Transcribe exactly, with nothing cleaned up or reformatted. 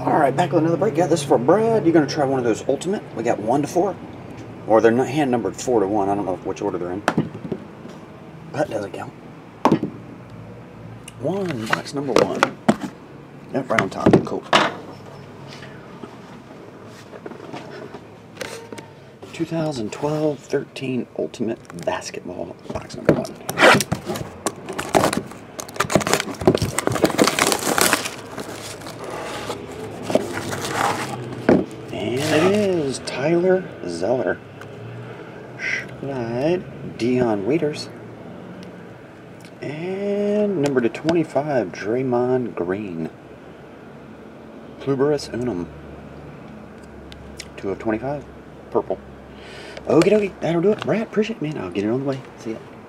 Alright, back with another break. Yeah, this is for Brad. You're going to try one of those Ultimate. We got one to four. Or they're not hand numbered four to one. I don't know which order they're in. That doesn't count. One, box number one. Yep, right on top. Cool. twenty twelve thirteen Ultimate Basketball, box number one. And it is Tyler Zeller. Schneid, Dion Waiters. And number to twenty-five, Draymond Green. Pluberus Unum. two of twenty-five. Purple. Okie dokie, that'll do it. Brad, appreciate it, man. I'll get it on the way. See ya.